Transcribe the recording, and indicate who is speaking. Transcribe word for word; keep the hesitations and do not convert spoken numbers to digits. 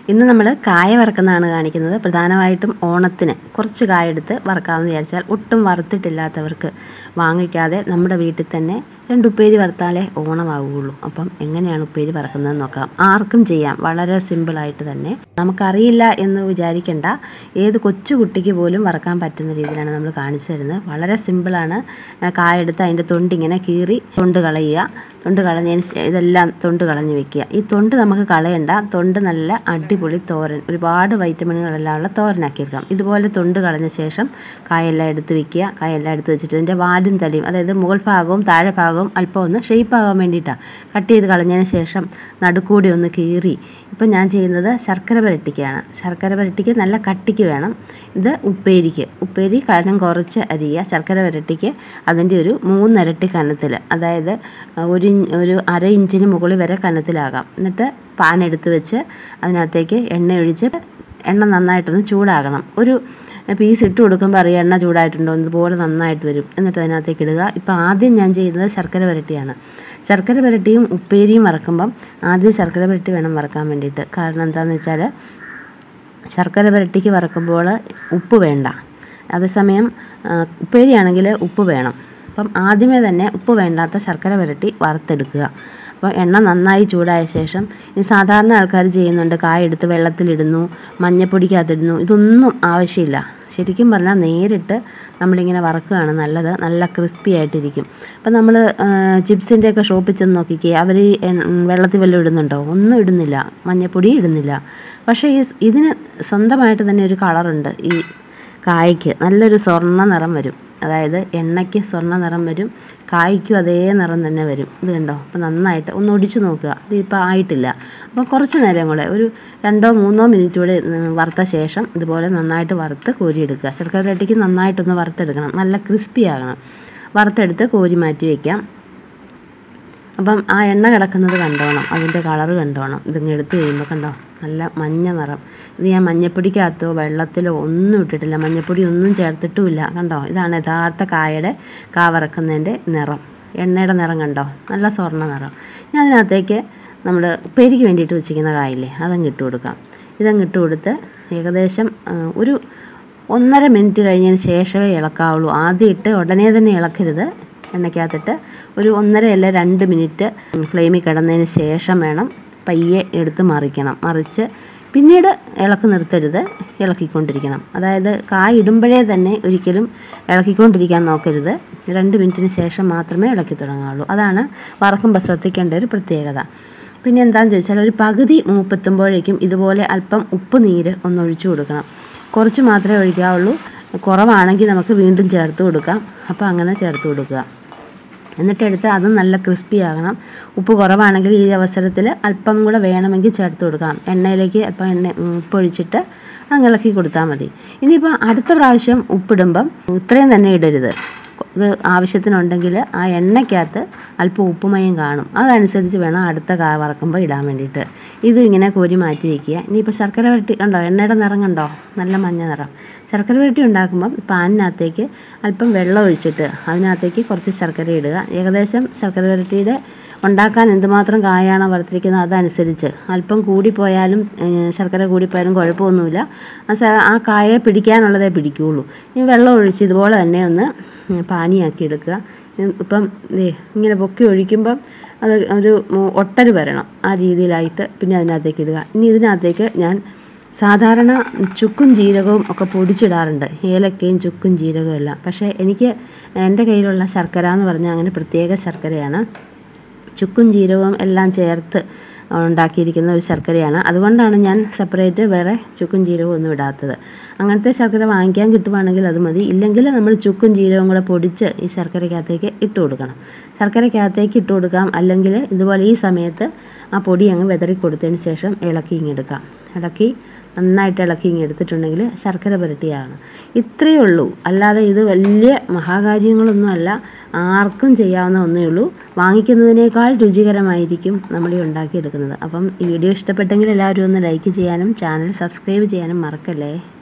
Speaker 1: ഇന്ന് നമ്മൾ കായ വറുക്കുന്നതാണ് കാണിക്കുന്നത്. പ്രധാനമായിട്ടും ഓണത്തിന് കുറച്ച് കായ എടുത്ത് വറുക്കാമെന്ന് വിചാരിച്ചാൽ ഒട്ടും വറുത്തിട്ടില്ലാത്തവർക്ക് വാങ്ങിക്കാതെ നമ്മുടെ വീട്ടിൽ തന്നെ രണ്ട് ഉപ്പേരി വറുത്താലേ ഓണമാവുകയുള്ളൂ. അപ്പം എങ്ങനെയാണ് ഉപ്പേരി വറുക്കുന്നതെന്ന് നോക്കാം. ആർക്കും ചെയ്യാം, വളരെ സിമ്പിളായിട്ട് തന്നെ. നമുക്കറിയില്ല എന്ന് വിചാരിക്കേണ്ട, ഏത് കൊച്ചു കുട്ടിക്ക് പോലും വറുക്കാൻ പറ്റുന്ന രീതിയിലാണ് നമ്മൾ കാണിച്ചു തരുന്നത്. വളരെ സിമ്പിളാണ്. കായ എടുത്ത് അതിൻ്റെ തൊണ്ടിങ്ങനെ കീറി തൊണ്ട് കളയുക. തൊണ്ട് കളഞ്ഞതിന് ഇതെല്ലാം തൊണ്ട് കളഞ്ഞ് വെക്കുക. ഈ തൊണ്ട് നമുക്ക് കളയണ്ട. തൊണ്ട് നല്ല അടിപൊളി തോരൻ, ഒരുപാട് വൈറ്റമിനുകളെല്ലാം ഉള്ള തോരനാക്കി എടുക്കാം. ഇതുപോലെ തൊണ്ട് കളഞ്ഞ ശേഷം കായെല്ലാം എടുത്ത് വെക്കുക. കായെല്ലാം എടുത്ത് വെച്ചിട്ട് ഇതിൻ്റെ വാലും തലയും, അതായത് മുകൾ ഭാഗവും താഴെ ഭാഗവും അല്പം ഒന്ന് ഷേപ്പാകാൻ വേണ്ടിയിട്ടാണ് കട്ട് ചെയ്ത് കളഞ്ഞതിന് ശേഷം നടുക്കൂടി ഒന്ന് കീറി. ഇപ്പം ഞാൻ ചെയ്യുന്നത് ശർക്കര പുരട്ടിക്കാണ്. ശർക്കര പുരട്ടിക്ക് നല്ല കട്ടിക്ക് വേണം. ഇത് ഉപ്പേരിക്ക്, ഉപ്പേരി കനം കുറച്ച് അരിയുക. ശർക്കര പുരട്ടിക്ക് അതിൻ്റെ ഒരു മൂന്നരട്ടി കനത്തിൽ, അതായത് ഒരു ഒരു അര ഇഞ്ചിന് മുകളിൽ വരെ കനത്തിലാകാം. എന്നിട്ട് പാൻ എടുത്ത് വെച്ച് അതിനകത്തേക്ക് എണ്ണ ഒഴിച്ച് എണ്ണ നന്നായിട്ടൊന്ന് ചൂടാകണം. ഒരു പീസ് ഇട്ട് കൊടുക്കുമ്പോൾ അറിയാം എണ്ണ ചൂടായിട്ടുണ്ടോ, ഇതുപോലെ നന്നായിട്ട് വരും. എന്നിട്ട് അതിനകത്തേക്ക് ഇടുക. ഇപ്പോൾ ആദ്യം ഞാൻ ചെയ്യുന്നത് ശർക്കര പുരട്ടിയാണ്. ശർക്കര പുരട്ടിയും ഉപ്പേരിയും വറക്കുമ്പം ആദ്യം ശർക്കര പുരട്ടി വേണം വറക്കാൻ വേണ്ടിയിട്ട്. കാരണം എന്താണെന്ന് വെച്ചാൽ ശർക്കര പുരട്ടിക്ക് വറക്കുമ്പോൾ ഉപ്പ് വേണ്ട, അതേസമയം ഉപ്പേരിയാണെങ്കിൽ ഉപ്പ് വേണം. അപ്പം ആദ്യമേ തന്നെ ഉപ്പ് വേണ്ടാത്ത ശർക്കര പുരട്ടി വറുത്തെടുക്കുക. അപ്പോൾ എണ്ണ നന്നായി ചൂടായ ശേഷം, ഈ സാധാരണ ആൾക്കാർ ചെയ്യുന്നുണ്ട്, കായ എടുത്ത് വെള്ളത്തിലിടുന്നു, മഞ്ഞപ്പൊടിക്കകത്തിടുന്നു. ഇതൊന്നും ആവശ്യമില്ല. ശരിക്കും പറഞ്ഞാൽ നേരിട്ട് നമ്മളിങ്ങനെ വറക്കുകയാണ് നല്ലത്. നല്ല ക്രിസ്പി ആയിട്ടിരിക്കും. അപ്പം നമ്മൾ ചിപ്സിൻ്റെയൊക്കെ ഷോപ്പിൽ ചെന്ന് നോക്കിക്കേ, അവർ വെള്ളത്തിൽ വല്ലതും ഇടുന്നുണ്ടോ? ഒന്നും ഇടുന്നില്ല, മഞ്ഞപ്പൊടി ഇടുന്നില്ല. പക്ഷേ ഈ ഇതിന് സ്വന്തമായിട്ട് തന്നെ ഒരു കളറുണ്ട്. ഈ കായ്ക്ക് നല്ലൊരു സ്വർണ്ണ നിറം വരും. അതായത് എണ്ണയ്ക്ക് സ്വർണ്ണ നിറം വരും, കായ്ക്കും അതേ നിറം തന്നെ വരും. ഇത് കണ്ടോ? അപ്പോൾ നന്നായിട്ട് ഒന്ന് ഒടിച്ച് നോക്കുക. ഇതിപ്പോൾ ആയിട്ടില്ല. അപ്പോൾ കുറച്ച് നേരം കൂടെ, ഒരു രണ്ടോ മൂന്നോ മിനിറ്റ് കൂടെ വറുത്ത ശേഷം ഇതുപോലെ നന്നായിട്ട് വറുത്ത് കോരിയെടുക്കുക. ശർക്കര പുരട്ടിക്ക് നന്നായിട്ടൊന്ന് വറുത്തെടുക്കണം, നല്ല ക്രിസ്പി ആകണം. വറുത്തെടുത്ത് കോരി മാറ്റി വയ്ക്കാം. അപ്പം ആ എണ്ണ കിടക്കുന്നത് കണ്ടോണം, അതിൻ്റെ കളറ് കണ്ടോണം. ഇതിങ്ങ് എടുത്ത് കഴിയുമ്പോൾ കണ്ടോ, നല്ല മഞ്ഞ നിറം. ഇത് ഞാൻ മഞ്ഞപ്പൊടിക്കകത്തോ വെള്ളത്തിലോ ഒന്നും ഇട്ടിട്ടില്ല, മഞ്ഞപ്പൊടി ഒന്നും ചേർത്തിട്ടുമില്ല. കണ്ടോ, ഇതാണ് യഥാർത്ഥ കായയുടെ കാ വറക്കുന്നതിൻ്റെ നിറം. എണ്ണയുടെ നിറം കണ്ടോ, നല്ല സ്വർണ്ണ നിറം. ഇനി അതിനകത്തേക്ക് നമ്മൾ ഉപ്പേരിക്ക് വേണ്ടിയിട്ട് വെച്ചിരിക്കുന്ന കായില്ലേ, അതങ്ങ് ഇട്ട് കൊടുക്കാം. ഇതങ്ങ് ഇട്ട് കൊടുത്ത് ഏകദേശം ഒരു ഒന്നര മിനിറ്റ് കഴിഞ്ഞതിന് ശേഷമേ ഇളക്കാവുള്ളൂ. ആദ്യം ഇട്ട് ഉടനെ തന്നെ ഇളക്കരുത്. എണ്ണയ്ക്കകത്തിട്ട് ഒരു ഒന്നര അല്ല രണ്ട് മിനിറ്റ് ഫ്ലെയിമിൽ കിടന്നതിന് ശേഷം വേണം പയ്യെ എടുത്ത് മറിക്കണം. മറിച്ച് പിന്നീട് ഇളക്ക് നിർത്തരുത്, ഇളക്കിക്കൊണ്ടിരിക്കണം. അതായത് കായ ഇടുമ്പോഴേ തന്നെ ഒരിക്കലും ഇളക്കിക്കൊണ്ടിരിക്കാൻ നോക്കരുത്. രണ്ട് മിനിറ്റിന് ശേഷം മാത്രമേ ഇളക്കി തുടങ്ങാവുള്ളൂ. അതാണ് വറക്കുമ്പോൾ ശ്രദ്ധിക്കേണ്ട ഒരു പ്രത്യേകത. പിന്നെ എന്താണെന്ന് ചോദിച്ചാൽ, ഒരു പകുതി മൂപ്പെത്തുമ്പോഴേക്കും ഇതുപോലെ അല്പം ഉപ്പ് നീര് ഒന്ന് ഒഴിച്ചു കൊടുക്കണം. കുറച്ച് മാത്രമേ ഒഴിക്കാവുള്ളൂ. കുറവാണെങ്കിൽ നമുക്ക് വീണ്ടും ചേർത്ത് കൊടുക്കാം. അപ്പോൾ അങ്ങനെ ചേർത്ത് കൊടുക്കുക. എന്നിട്ടെടുത്ത് അതും നല്ല ക്രിസ്പി ആകണം. ഉപ്പ് കുറവാണെങ്കിൽ ഈ അവസരത്തിൽ അല്പം കൂടെ വേണമെങ്കിൽ ചേർത്ത് കൊടുക്കാം. എണ്ണയിലേക്ക് അല്പം എണ്ണ ഉപ്പൊഴിച്ചിട്ട് അത് ഇളക്കി കൊടുത്താൽ മതി. ഇനിയിപ്പോൾ അടുത്ത പ്രാവശ്യം ഉപ്പിടുമ്പം ഇത്രയും തന്നെ ഇടരുത്. ഇത് ആവശ്യത്തിനുണ്ടെങ്കിൽ ആ എണ്ണയ്ക്കകത്ത് അല്പം ഉപ്പുമയം കാണും. അതനുസരിച്ച് വേണം അടുത്ത കായ വറക്കുമ്പോൾ ഇടാൻ വേണ്ടിയിട്ട്. ഇതും ഇങ്ങനെ കോരി മാറ്റി വയ്ക്കുക. ഇനിയിപ്പോൾ ശർക്കര പുരട്ടി കണ്ടോ, എണ്ണയുടെ നിറം കണ്ടോ, നല്ല മഞ്ഞ നിറം. ശർക്കര പുരട്ടി ഉണ്ടാക്കുമ്പം പാനിനകത്തേക്ക് അല്പം വെള്ളം ഒഴിച്ചിട്ട് അതിനകത്തേക്ക് കുറച്ച് ശർക്കര ഇടുക. ഏകദേശം ശർക്കര പുരട്ടിയുടെ ഉണ്ടാക്കാൻ എന്തുമാത്രം കായാണോ വറുത്തിരിക്കുന്നത് അതനുസരിച്ച്, അല്പം കൂടിപ്പോയാലും ശർക്കര കൂടിപ്പോയാലും കുഴപ്പമൊന്നുമില്ല. ആ കായയെ പിടിക്കാനുള്ളതേ പിടിക്കുകയുള്ളൂ. ഈ വെള്ളം ഒഴിച്ച് ഇതുപോലെ തന്നെ ഒന്ന് പാനിയാക്കി എടുക്കുക. ഇപ്പം ഇങ്ങനെ പൊക്കി ഒഴിക്കുമ്പം അത് ഒരു ഒട്ടൽ വരണം, ആ രീതിയിലായിട്ട് പിന്നെ അതിനകത്തേക്ക് ഇടുക. ഇനി ഇതിനകത്തേക്ക് ഞാൻ സാധാരണ ചുക്കും ജീരകവും ഒക്കെ പൊടിച്ചിടാറുണ്ട്, ഏലക്കയും ചുക്കും ജീരകവും എല്ലാം. പക്ഷേ എനിക്ക് എൻ്റെ കയ്യിലുള്ള ശർക്കര എന്ന് പറഞ്ഞാൽ അങ്ങനെ പ്രത്യേക ശർക്കരയാണ്. ചുക്കും ജീരകവും എല്ലാം ചേർത്ത് ഉണ്ടാക്കിയിരിക്കുന്ന ഒരു ശർക്കരയാണ്. അതുകൊണ്ടാണ് ഞാൻ സെപ്പറേറ്റ് വേറെ ചുക്കും ജീരകവും ഒന്നും ഇടാത്തത്. അങ്ങനത്തെ ശർക്കര വാങ്ങിക്കാൻ കിട്ടുവാണെങ്കിൽ അത് മതി. ഇല്ലെങ്കിൽ നമ്മൾ ചുക്കും ജീരകവും കൂടെ പൊടിച്ച് ഈ ശർക്കരയ്ക്കകത്തേക്ക് ഇട്ട് കൊടുക്കണം. ശർക്കരയ്ക്കകത്തേക്ക് ഇട്ട് കൊടുക്കാം. അല്ലെങ്കിൽ ഇതുപോലെ ഈ സമയത്ത് ആ പൊടി അങ്ങ് വിതറി കൊടുത്തതിന് ശേഷം ഇളക്കി ഇങ്ങെടുക്കാം. ഇളക്കി നന്നായിട്ട് ഇളക്കി ഇങ്ങ് എടുത്തിട്ടുണ്ടെങ്കിൽ ശർക്കര പുരട്ടിയാണ്. ഇത്രയേ ഉള്ളൂ. അല്ലാതെ ഇത് വലിയ മഹാകാര്യങ്ങളൊന്നും അല്ല, ആർക്കും ചെയ്യാവുന്ന ഒന്നേ ഉള്ളൂ. വാങ്ങിക്കുന്നതിനേക്കാൾ രുചികരമായിരിക്കും നമ്മൾ ഈ ഉണ്ടാക്കിയെടുക്കുന്നത്. അപ്പം ഈ വീഡിയോ ഇഷ്ടപ്പെട്ടെങ്കിൽ എല്ലാവരും ഒന്ന് ലൈക്ക് ചെയ്യാനും ചാനൽ സബ്സ്ക്രൈബ് ചെയ്യാനും മറക്കല്ലേ.